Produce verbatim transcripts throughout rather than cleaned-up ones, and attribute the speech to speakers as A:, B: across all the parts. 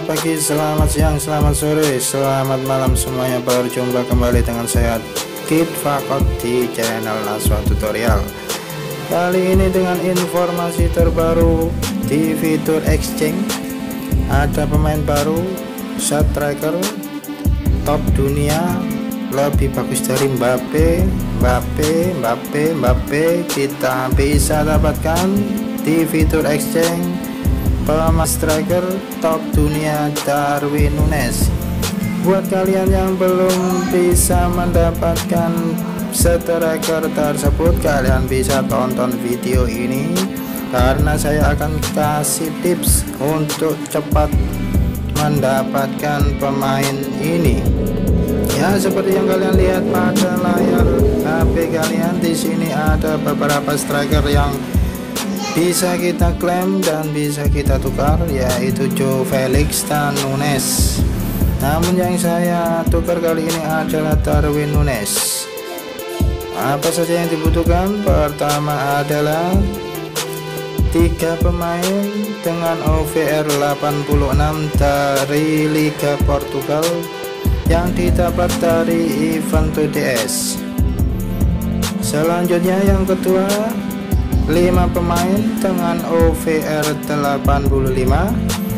A: selamat pagi, selamat siang, selamat sore, selamat malam semuanya. Berjumpa kembali dengan saya Kid Fakot di channel Naswa Tutorial. Kali ini dengan informasi terbaru di fitur exchange. Ada pemain baru, shot tracker top dunia, lebih bagus dari Mbappe, Mbappe, Mbappe, Mbappe. Kita bisa dapatkan di fitur exchange pemain striker top dunia Darwin Núñez. Buat kalian yang belum bisa mendapatkan striker tersebut, kalian bisa tonton video ini karena saya akan kasih tips untuk cepat mendapatkan pemain ini. Ya, seperti yang kalian lihat pada layar H P kalian, di sini ada beberapa striker yang bisa kita klaim dan bisa kita tukar, yaitu Joao Felix dan Núñez. Namun yang saya tukar kali ini adalah Darwin Núñez. Apa saja yang dibutuhkan? Pertama adalah tiga pemain dengan O V R delapan puluh enam dari Liga Portugal yang didapat dari event T D S. Selanjutnya yang kedua, lima pemain dengan O V R delapan puluh lima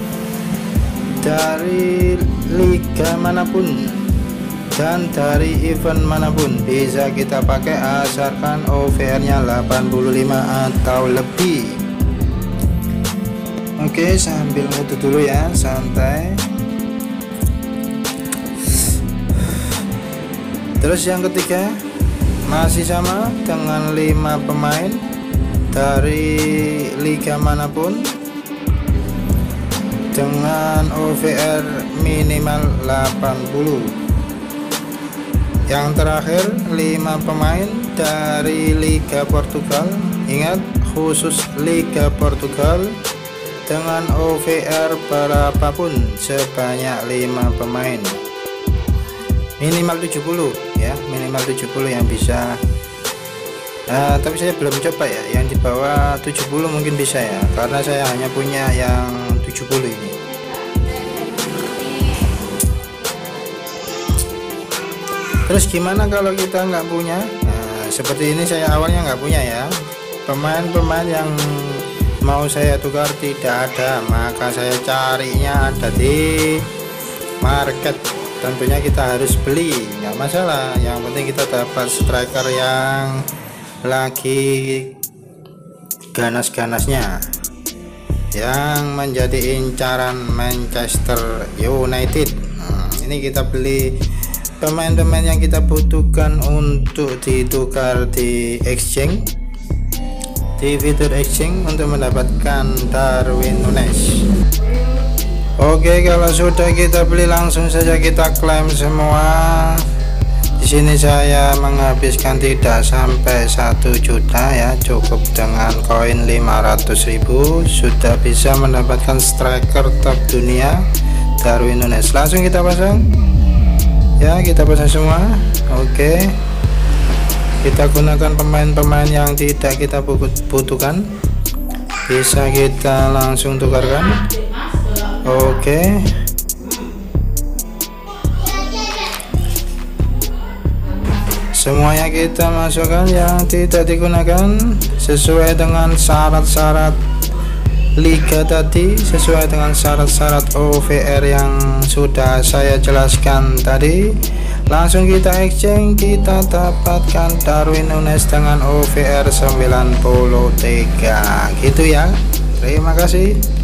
A: dari liga manapun dan dari event manapun, bisa kita pakai asalkan O V R nya delapan puluh lima atau lebih. Oke, sambil ngutu dulu ya, santai. Terus yang ketiga masih sama dengan lima pemain dari liga manapun dengan O V R minimal delapan puluh. Yang terakhir lima pemain dari Liga Portugal, ingat khusus Liga Portugal, dengan O V R berapapun sebanyak lima pemain, minimal tujuh puluh ya, minimal tujuh puluh yang bisa. Nah, tapi saya belum coba ya, yang di bawah tujuh puluh mungkin bisa ya, karena saya hanya punya yang tujuh puluh ini. Terus gimana kalau kita nggak punya? Nah, seperti ini saya awalnya nggak punya ya, pemain-pemain yang mau saya tukar tidak ada, maka saya carinya ada di market. Tentunya kita harus beli, nggak masalah, yang penting kita dapat striker yang lagi ganas-ganasnya, yang menjadi incaran Manchester United. Nah, ini kita beli pemain-pemain yang kita butuhkan untuk ditukar di exchange, di fitur exchange untuk mendapatkan Darwin Núñez. Oke, kalau sudah kita beli langsung saja kita klaim semua. Di sini saya menghabiskan tidak sampai satu juta ya, cukup dengan koin lima ratus ribu sudah bisa mendapatkan striker top dunia Darwin Núñez. Langsung kita pasang ya, kita pasang semua. Oke, kita gunakan pemain-pemain yang tidak kita butuhkan, bisa kita langsung tukarkan. Oke, semuanya kita masukkan yang tidak digunakan sesuai dengan syarat-syarat liga tadi, sesuai dengan syarat-syarat O V R yang sudah saya jelaskan tadi. Langsung kita exchange, kita dapatkan Darwin Núñez dengan O V R sembilan puluh tiga gitu ya. Terima kasih.